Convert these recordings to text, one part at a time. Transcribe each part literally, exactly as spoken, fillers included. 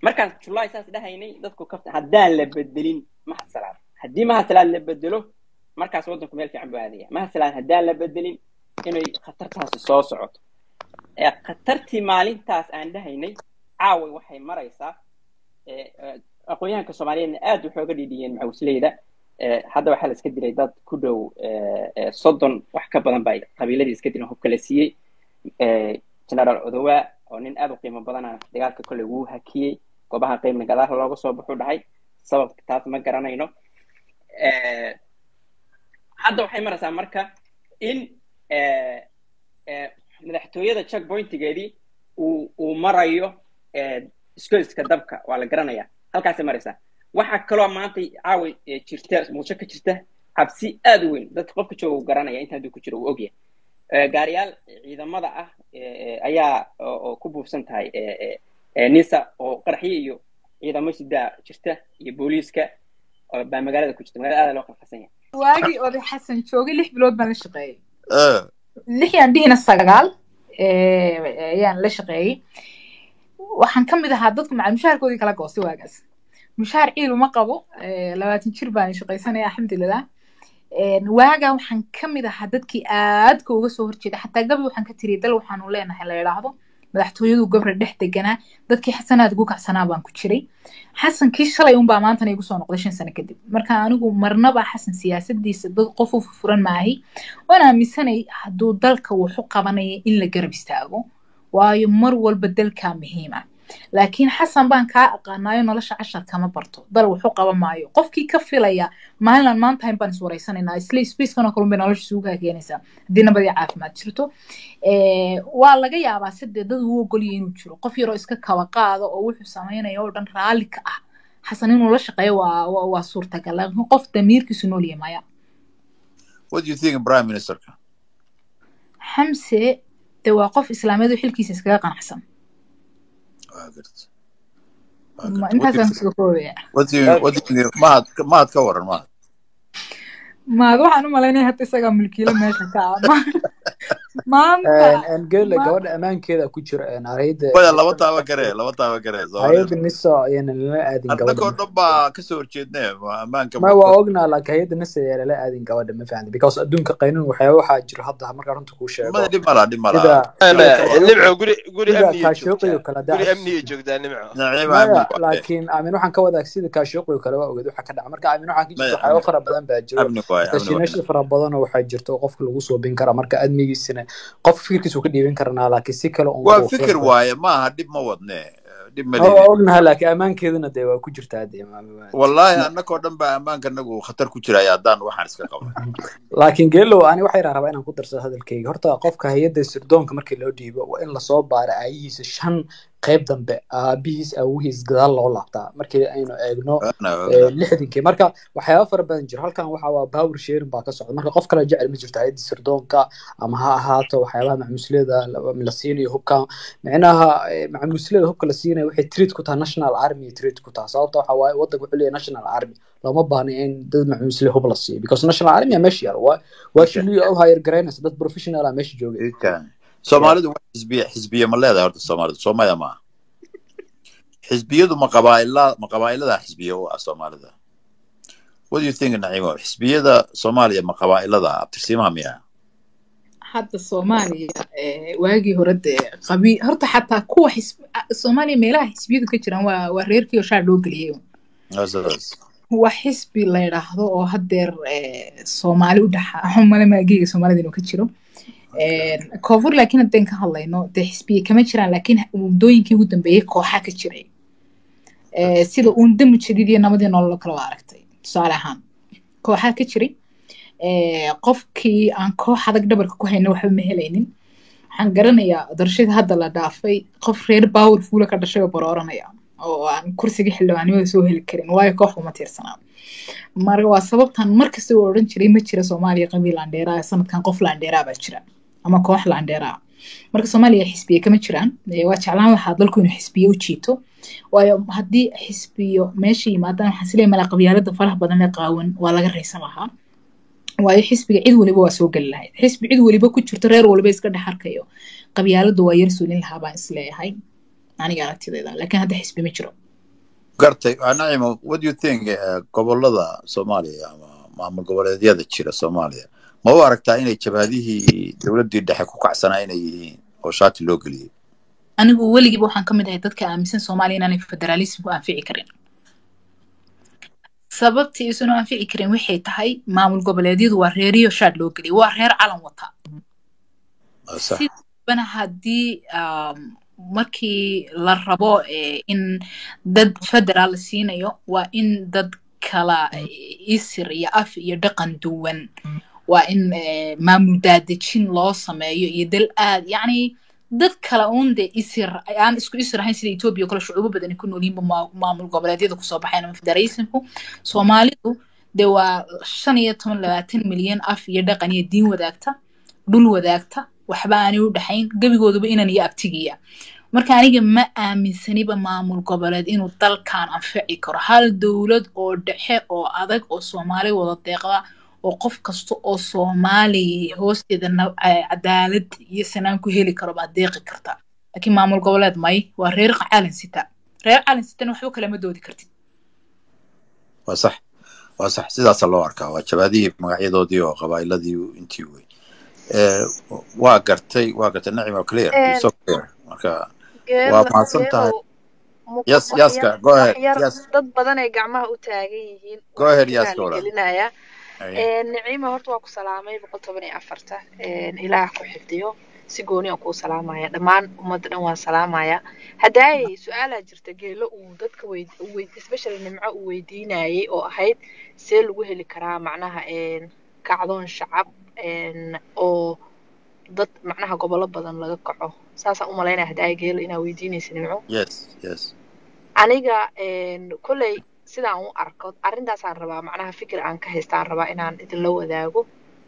markaan July saas dhahaynay dadku kafta haddaan la bedelin Mahad Salaad haddii Mahad Salaad la bedelo markaas wadanku meel fiican buu aadaya Mahad Salaad haddaan la bedelin inay khatartaasi soo socoto ee khatartii maalintaas aan dhahaynay caaway waxay maraysaa ee aqoonyahanka Soomaaliyeed aad u xooga dhidiyeen macawsleyda ee hadda waxa la iska diray dad ku dhow ee soddon wax ka badan bay qabiiladii iska dileen hubka la siiyay ee General Odowa oo nin aad u qiimo badan ah dagaalka kale uu hakiyay goobaha qiimo gadaal looga soo baxo dhahay sababta taas ma garanayno ee hadda waxay maraysaa marka in ee ee madaxtooyada checkpointigeedii uu uu marayo ee iskoolska dabka waa la garanayaa halkaas ay maraysaa waxa kale oo maanta caawi jirta muusha ka jirta cabsi aad u weyn dadka qofka jooga garanaya inta uu ku jiro uu ogyahay ee gaariyaal ciidamada ah ayaa oo ku buufsan tahay ee ee nisa oo qarxiye iyo ciidamo sida jirta iyo booliiska oo ba magaalada ku jirta magaalada aad loo qalqasan yahay waagi oday xasan joogay lix bilood baan la shaqeeyay ee lix yaan dhihina sagaal ee ayaan la shaqeeyay waxaan kamid ahaa dadka macallin mushaharkoodii kala goostay waagaas mushaar ciil uma qabo labaatan jir baan shaqaysanay alxamdulillah een waaga waxaan kamid ahaa dadkii aad ka uga soo horjeeday xataa gabadh waxaan ka tiriyay dal waxaan u leenahay la yiraahdo madaxtooyadu gabadh dhex deganaa dadkii xasanaad ugu kacsanaa baan ku jiray xasankii shalay un baa maanta igu soo noqday shan sano kadib marka anigu marnaba xasan siyaasadiisa dad qof u furan maahay wana aaminsanay hadduu dalka wuxuu qabanaya in la garab istaago waayo mar walba dalka muhiim ah laakiin xasan baan ka aqaanayo nolosha cashar kama barto dal wuxuu qaban maayo qofkii ka filaya maalin maanta in baan iswareysanayna isla space kana kulmay nolosha suuqa keenaysa hadii nabadii caafimaad jirto ee waa laga yaabaa sidii dad uu ogol yahay inuu jiro qof yaro iska kaba qaado oo wuxuu sameeyay oo dhan raali ka ah xasan inuu la shaqeeyo waa waa suurtagal laakiin qof damiirkiisu nool yahay maya What do you think of Prime Minister Hamse de waa qof islaameed oo xilkiisa iskaga qanacsan ما انت سنسكويا what do you what do you ما ما تكورن ما ما روح انا ماليني حتى isaga milkiila meesha ka ama maanta aan gal gabadh amaan keeda ku jira aan arayda wada laba taaba garee laba taaba garee hay'ad nisa ayana la aadin gabadh dadka dhanba ka soo horjeednay amaanka ma waa ognaa la hay'ad nisa ayana la aadin gabadh ma fahanti because adduunka qaynuun waxa waxa jira hadda marka runta ku sheego ma dib mala dib mala nimco guri guri amni ka shaqeeyo kala daa guri amni joogdaa nimco laakiin aamin waxaan ka wadaag sida ka shaqeeyo kala waa ogaad waxa ka dhaca marka aamin waxaan ka jiro waxa fara badan baa jiro tashiinash fara badan oo waxa jirto qofka lagu soo bin kara marka admigiisina qof fikirkiisu ka dhiibin karnaa laakiin si kale oo waa fikir waaye ma aha dib ma wadne dib ma leeyahay oo ognahay laakiin amaankeeduna de waa ku jirtaa de wallahi annako dhan ba amaanka nagu khatar ku jira ayadaan waxaan iska qabnay laakiin geelo ani waxay rabaa inaan ku darsado hadalkayga horta qofka hay'adda sirdoonka markii loo dhiibo waa in la soo baaro ayahiisa shan qayb dambe aabihiis awgiis gadaal loo laabtaa markii aynu eegno lixdankii marka waxyaabo fara badan jira halkan waxa waa power sharing baa ka socda marka qof kale jecel ma jirto hay'adda sirdoonka ama ha ahaato waxyaabaha macmuusliyada la siinayo hubka macnaha macmuusliyada hubka la siinayo waxay treat ku tahay national army treat ku tahay sababta waxa waaye wadanka wuxuu leeyahay national army lama baahna in dad macmuusliyo hub la siiyo because national army meesha yar waa waa shiliyo oo higher grades dad professional ah meesha jooga Soomaalidu waa xisbiye xisbiye ma leedahay horta Soomaalidu Soomaaliya ma xisbiyadu ma qabaa'ilada ma qabaa'ilada xisbiye oo Soomaalida What do you think Naimo xisbiyada Soomaaliya ma qabaa'ilada abtirsiimaha miya hadda Soomaaliya ee waagi hore qabi horta xataa kuwa xisb Soomaaliya meelaha xisbiyadu ka jiraan waa waa reerkii oo shaar loo galiyay asaas waa xisbi la yiraahdo oo hadeer Soomaali u dhaxa xumale maagiga Soomaalida inuu ka jiro een koonfur laakiin hadaan ka hadlayno de xisbiye kama jiraan laakiin mudooyinkii ugu dambeeyay kooxa ka jiray ee sida uun dam jadiid nabadii nolol kala aragtay tusaale ahaan kooxa ka jiray ee qofkii aan koox adag dhabarka ku hayno waxba ma helaynin waxaan garanayaa darashada hadda la dhaafay qof reer powerful ka dhashay oo barooranaya oo aan kursiga xildhibaanimada soo heli karin waayo koox uma tiirsanaa marka waa sababtan markasta oo oran jiray ma jira Soomaaliya qabiil aan dheeraa sanadkan qof laan dheeraa baa jira ama koox laan dheeraa marka Soomaaliya xisbiye kama jiraan waa jeclaan lahaa dalku inuu xisbiye u jiito waayo haddii xisbiyo meesha yimaadaan waxaan silay mala qabyaalada faraha badan ee qaawan waa laga reysan lahaa waayo xisbiga cid waliba waa soo gal lahayd xisbi cid waliba ku jirto reer waliba iska dhaxarkayo qabyaaladu waa yar suulin lahaa baan isleeyahay aniga aragtidayda laakiin hadda xisbi ma jiro gartay Naimo, what do you think gobolada Soomaaliya ama maamul goboleedyada jira Soomaaliya ma u aragtaa inay jabaadihii dawladii dhexe ku kacsanaa inay yihiin oo shaati loo geliyay anigu weligiiba waxaan ka mid ahay dadka aaminsan Soomaaliya inaan federalism ku anfici karin sababtii isuna anfici karin waxay tahay maamul goboleedyadu waa reeriyo shaad loo geliyay waa reer calan wata sidana hadii markii la rabo in dad federal siinayo waa in dad kala isir iyo af iyo dhaqan duwan waa in maamul daadejin loo sameeyo iyo dal aad yani dad kala uunde isir aan isku isirahayn sida Ethiopia kala shucuubo badan ku nool yihiin maamul goboleedyada ku soo baxayna federalismku Soomaalidu de waa shan iyo toban labaatan milyan af iyo dhaqan iyo diin wadaagta dhul wadaagta waxba aan u dhaxayn gabigooduba inaan iyo abtigiya marka aniga ma aaminsaniba maamul goboleed inuu dalkan anfici karo hal dawlad oo dhexe oo adag oo Soomaali wada deeqda oo qof kasto oo Soomaali hoosteeda cadaalad iyo sanaan ku heli karo ba deeqi karta laakiin maamul goboleed may waa reer caalan sita reer caalan sita waxba kala ma doodi kartid waa sax waa sax sidaas loo arkaa waa jabaadii magacyadoodii oo qabaa'iladii intii way ee waa gartay waa gartay Naimo clear so clear marka waa maasantahay yes yes go ahead yes dad badan ay gacmaha u taagan yihiin go ahead yes ee Naimo horta waa ku salaamay boqol toban iyo afar ee ilaah ku xifdiyo si gooni ah ku salaamaya dhamaan ummadda dhan waa salaamaya haday su'aal jirta geelo uu dadka weyd especially Nimco uu weydiinayay oo ahayd see lagu heli karaa macnaha ee kacdoon shacab ee oo dad macnaha gobolo badan laga kaco saasa u maleynaa haday geelo ina weydiinaysan Nimco yes yes aniga ee kulay sidaan u arko arintaas aan rabaa macnaha fikir aan ka haystaan rabaa inaan idin la wadaago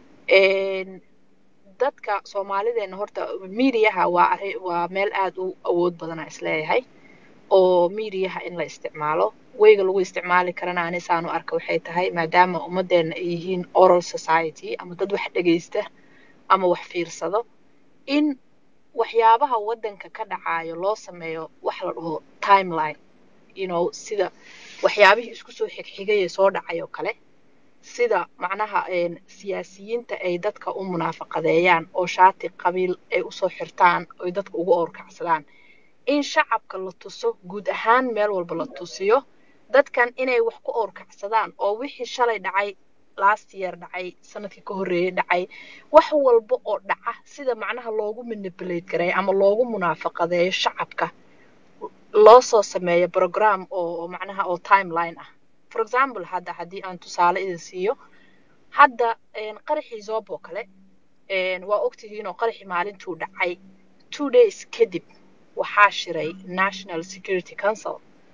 ee dadka Soomaalideena horta media waa waa meel aad u awood badan isleeyahay oo media in la isticmaalo wayga lagu isticmaali karana aan isaan u arko waxay tahay maadaama ummadeena ay yihiin oral society ama dad wax dhageysta ama wax fiirsado in waxyaabaha wadanka ka dhacayo loo sameeyo wax la dhaho timeline you know sida waxyaabihii isku soo xigxigay soo dhacayo kale sida macnaha een siyaasiyiinta ay dadka u munaafaqadeeyaan oo shaati qabiil ay u soo xirtaan oo dadka ugu orkacsadaan in shacabka la tuso guud ahaan meel walba la tusiyo dadkan inay wax ku orkacsadaan oo wixii shalay dhacay last year dhacay sanadkii ka horeeyay dhacay wax walba oo dhaca sida macnaha loogu manipulate garay ama loogu munaafaqadeeyo shacabka loo soo sameeyo program oo macnaha oo timeline ah for example hadda hadii aan tusaale idin siiyo hadda een qarxii Zobo kale een waa ogtihiin oo qarxii maalintuu dhacay two days kadib waxaa shiray National Security Council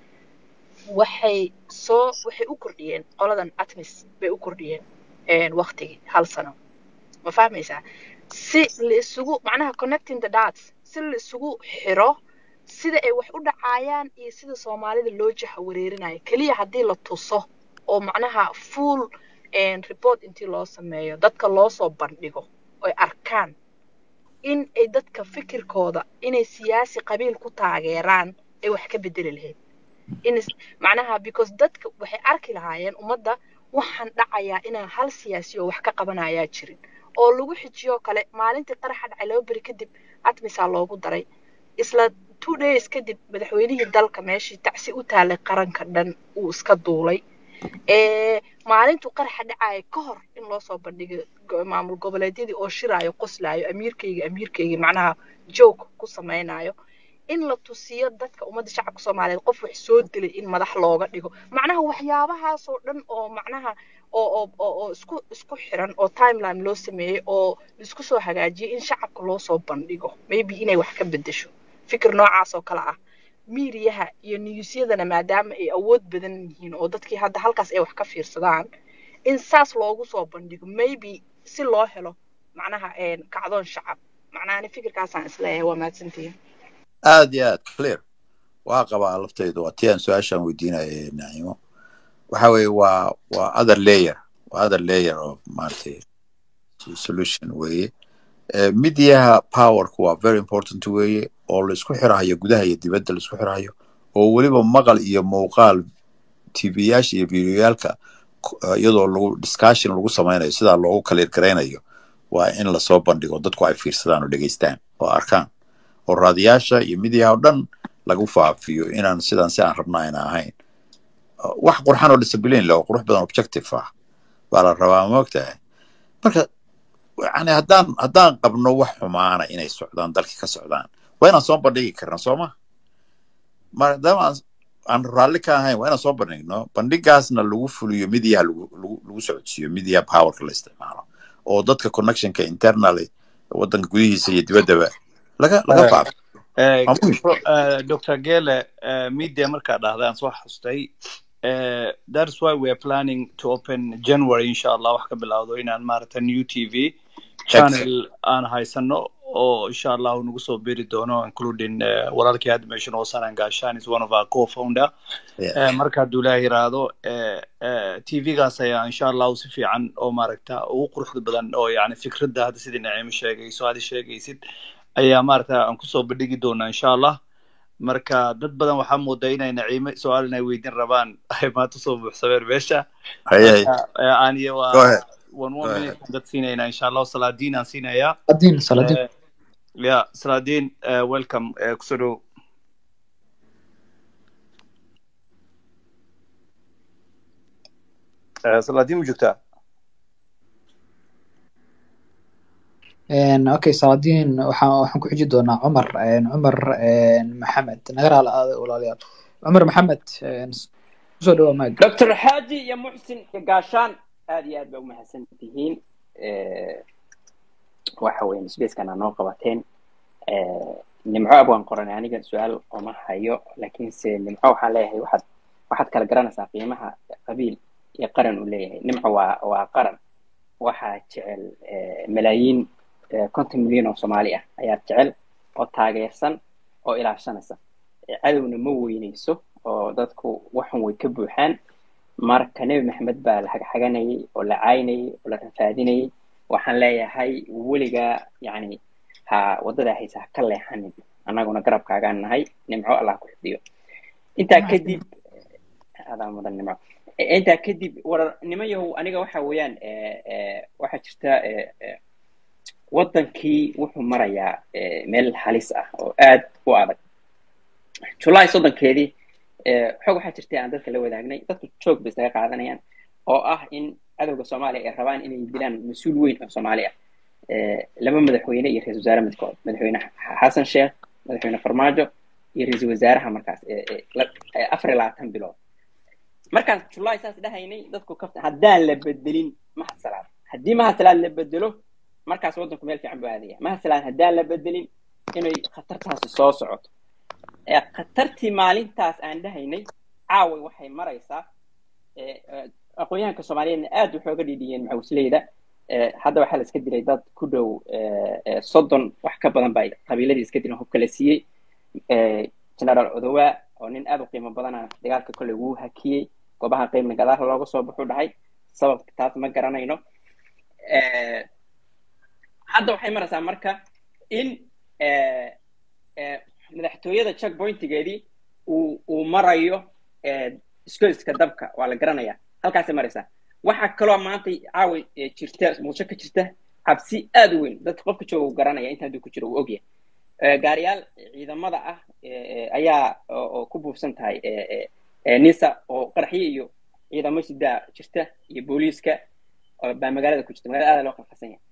waxay soo waxay u kordhiyeen qoladan ATMIS bay u kordhiyeen een waqtigii hal sano ma fahmaysaa si la isugu macnaha connecting the dots si la isugu xiro sida ay wax u dhacayaan iyo sida Soomaalida loo jaha wareerinayo kaliya hadii la tuso oo macnaha full and report intii loo sameeyo dadka loo soo bandhigo oo arkaan in ay dadka fikirkooda inay siyaasi qabiil ku taageeraan ay wax ka bedeli lahayd in macnaha because dadka waxay arki lahaayeen ummadda waxaan dhacayaa inaan hal siyaasi oo wax ka qabanaya jirin oo lagu xijiyo kale maalintii qaraxa dhacay loo bari kadib ATMIS loogu daray isla two days kadib madaxweynihii dalka meeshii tacsi u taalay qaranka dhan uu iska duulay ee maalintu qaraxa dhacay ka hor in loo soo bandhigo maamul goboleedyadii oo shiraayo qoslaayo amiirkayga amiirkayga macnaha joke ku sameeynayo in la tusiyo dadka ummadda shacabka Soomaaliyeed qof wax soo dilay in madax looga dhigo macnaha waxyaabahaas oo dhan oo macnaha oo oo oo isku isku xiran oo timeline loo sameeyay oo isku soo hagaajiyay in shacabka loo soo bandhigo maybe inay wax ka bedesho fikir noocaas oo kala ah media iyo newsyadana maadaama ay awood badan yihiin oo dadkii hadda halkaas ay wax ka fiirsadaan in saas loogu soo bandhigo maybe si loo helo macnaha een kacdoon shacab macnaha fikirkaas aan isleeyahay waa maadsantiin aad iyo aad clear waa qabaa laftaydu waa tiin su'aashan weydiinayay Naimo waxa weeye waa waa other layer waa other layer of marty solution way media power ku waa very important way oo la isku xirayo gudaha iyo dibadda la isku xirayo oo waliba maqal iyo muuqaal tvyaasha iyo videoyaalka iyadoo lagu discussion lagu samaynayo sidaa loogu clear garaynayo waa in lasoo bandhigo dadku ay fiirsadaan oo dhegaystaan oo arkaan oo raadiyaasha iyo midiyaha oo dhan lagu faafiyo inaan sidaan si aan rabnaa ayna ahayn wax qurxan oo discipline leh oo qurux badan objective ah baa la rabaa moogtahay marka yani haddaan haddaan qabno wax xumaana inay socdaan dalkii ka socdaan waa inaan soo bandhigi karna sooma maadaama aan raalli ka ahayn waa inaan soo bandhigno bandhigaasna lagu fuliyo midiyaha lagu socodsiiyo midiyaha powerka la isticmaalo oo dadka connectionka internally waddanka gudihiisa iyo dibaddaba laga laga faafiyo doctor Gele media markaa dhahday aan soo xustay that's why we are planning to open January inshallah wax ka bilowdo inaan maarata new T V channel aan haysano oo inshallah nagu soo biri doono including walaalkii had mention oo Sanan Gashan is one of our co-founder marka Abdullah Hirado T V gaas ayaa inshallah si fiican oo maaragta ugu quruxda badan oo yaani fikradda hadda sidii Naciim sheegay soo hada sheegaysid ayaa maaragta aan ku soo bandhigi doona inshallah marka dad badan waxa moodaa inay Naciim su'aal inay weydiin rabaan ay ma tusoo buuxsabeer beesha aan iyo one one minute dad siinayna inshallah Salaadiin aan siinaya Salaadiin Salaadiin yeah Salaadiin welcome kusoo Salaadiin mujugta ان اوكي صادين waxaan ku xiji doonaa Umar Umar Maxamed nagara la walaalayaal Umar Maxamed soo dhaw maag Doctor Haji iyo Muxsin Gaashan aad iyo aad bay u mahadsantihiin ee waxa weyn space-kana noo qabateen ee nimco abaan qoran aniga su'aal uma hayo laakiin se nimco waxa leeyahay waxaad waxaad kala garanaysaa qiimaha qabiil iyo qaran u leeyahay nimco waa waa qaran waxa jecel malaayiin konton milyan oo Soomaali ah ayaa jecel oo taageersan oo ilaashanaysa cadawna ma weynayso oo dadku waxan way ka buuxaan marka Nabi Maxamed baa la xagaxaganayay oo la caynayay oo la rafaadinayay waxaan leeyahay weliga yani ha wadada haysa ka leexanin anaguna garabkaaga nahay nimco Allah ku xifdiyo inta kadib hada mudan nimco inta kadib war nimayow aniga waxa weeyaan ee waxa jirta ee wadankii wuxuu marayaa meel halis ah oo aad u adag July soddonkeedii ee xog waxa jirtay aan dadka la wadaagnay dadku joog bay isaga qaadanayaan oo ah in cadawga Soomaaliya ay rabaan inay dilaan mas'uul weyn oo Soomaaliya ee laba madaxweyne iyo ra'iisul wasaare midkood madaxweyne Xasan Sheekh madaxweyne Farmaajo iyo ra'iisul wasaaraha markaas ee afar iyo labaatan bilood markaan July saas dhahaynay dadku kafta haddaan la bedelin mahasalaad haddii mahasalaad la bedelo markaas wadanku meel fiican buu aadaya mahasalaad haddaan la bedelin inay khatartaas soo socoto ee khatartii maalintaas aan dhahaynay caaway waxay maraysaa ee aqoonyahanka Soomaaliyeed aad u xooga dhidiyeen maxawsleyda ee hadda waxa la iska dilay dad ku dhow ee soddon wax ka badan bay qabiiladii iska dileen hub kala siiyay ee General Odowa oo nin aad u qiimo badan ah dagaalka kale uu hakiyay goobaha qiimo gadaal looga soo baxo dhahay sababta taas ma garanayno ee hadda waxay maraysaa marka in ee ee madaxtooyada checkpointigeedii uu uu marayo ee iskuulska dabka waa la garanayaa halkaas maraysaa waxa kale maanta caawi jirta muusha ka jirta cabsi aad u weyn dad qofka jooga garanaya inta uu ku jiro uu ogyahay ee gaariyaal ciidamada ah ayaa oo ku buufsan tahay ee ee nisa oo qarxiye iyo ciidamo sida jirta iyo booliiska oo baa magaalada ku jirta magaalada loo qarxasan yahay